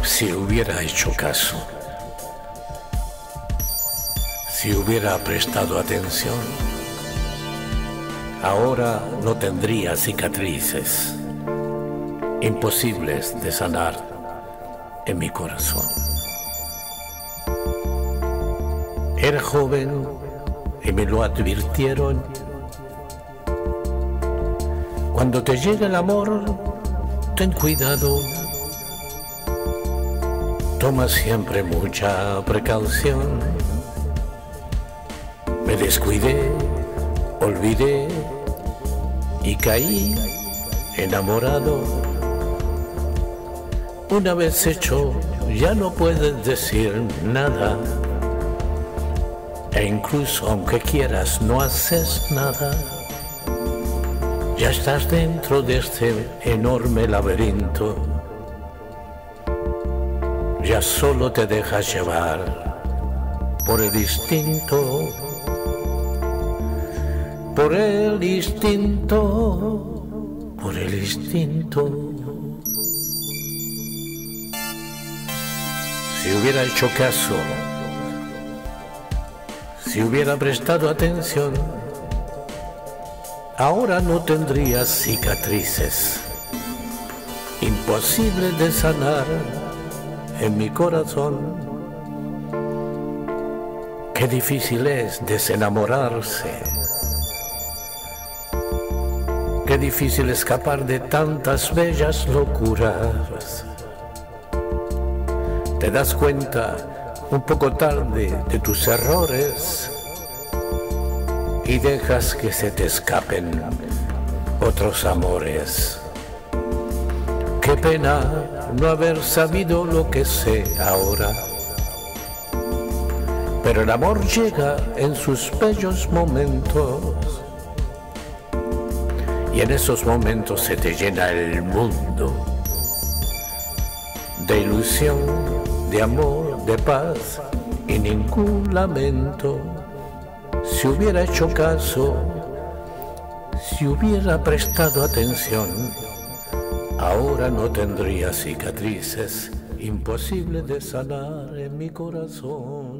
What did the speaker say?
Si hubiera hecho caso, si hubiera prestado atención, ahora no tendría cicatrices imposibles de sanar en mi corazón. Era joven y me lo advirtieron. Cuando te llegue el amor, ten cuidado. Toma siempre mucha precaución. Me descuidé, olvidé y caí enamorado. Una vez hecho, ya no puedes decir nada. E incluso aunque quieras, no haces nada. Ya estás dentro de este enorme laberinto. Ya solo te dejas llevar por el instinto. Por el instinto. Por el instinto. Si hubiera hecho caso, si hubiera prestado atención, ahora no tendría cicatrices imposibles de sanar en mi corazón. Qué difícil es desenamorarse. Qué difícil escapar de tantas bellas locuras. Te das cuenta un poco tarde de tus errores y dejas que se te escapen otros amores. Qué pena no haber sabido lo que sé ahora. Pero el amor llega en sus bellos momentos y en esos momentos se te llena el mundo de ilusión, de amor, de paz y ningún lamento. Si hubiera hecho caso, si hubiera prestado atención, ahora no tendría cicatrices imposibles de sanar en mi corazón.